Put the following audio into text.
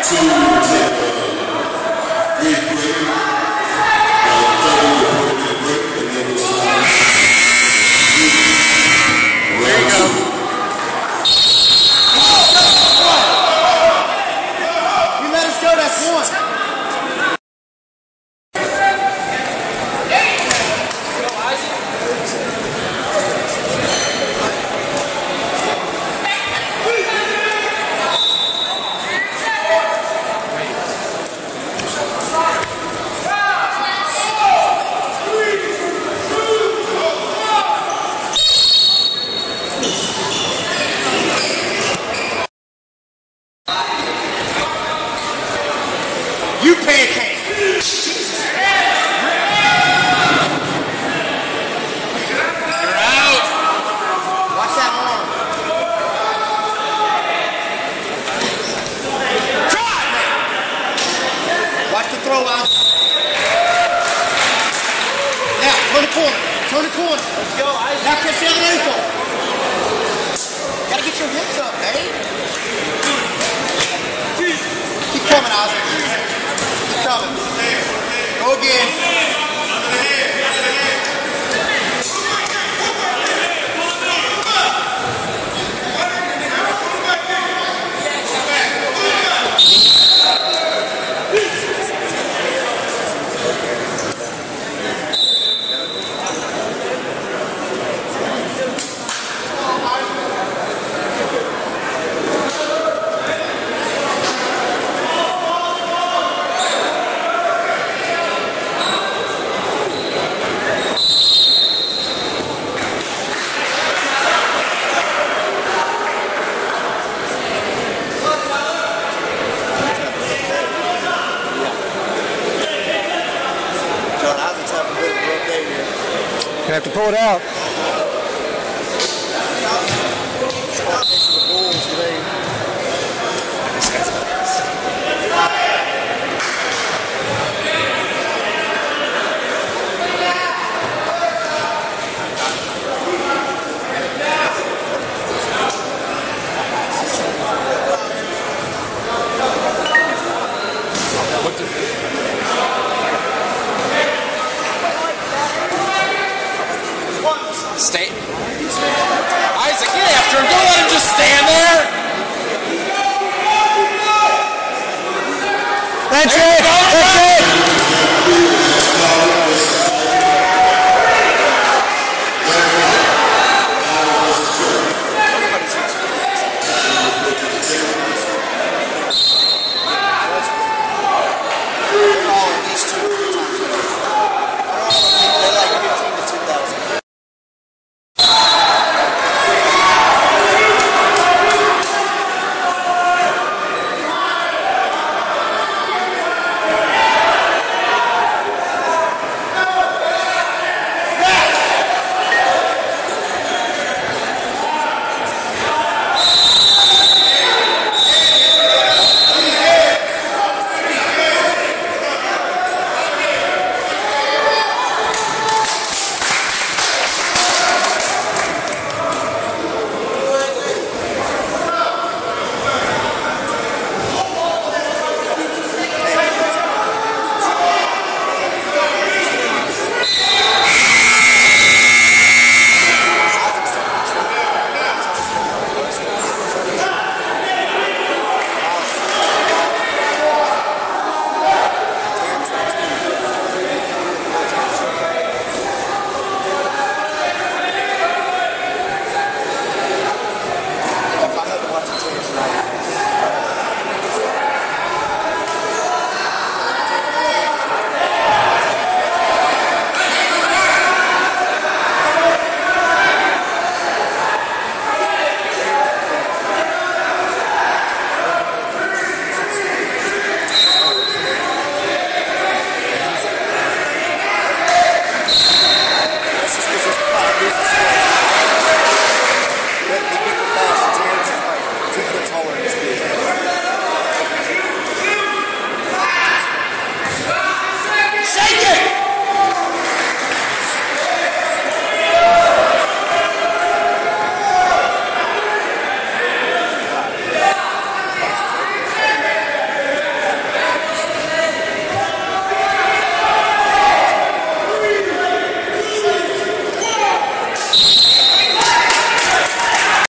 to take a brief break, 30 to 40-minute break, and then we'll start round two. You let us go, that's one. You pancake. You're out. Watch that arm. Try, man. Watch the throw out. Now, turn the corner. Turn the corner. Let's go, Isaac. Now catch the other ankle. Gotta get your hips up, man. Keep coming, Isaac. Coming. Go again. You have to pull it out. Stay. Isaac, get after him. Don't let him just stand there. That's it.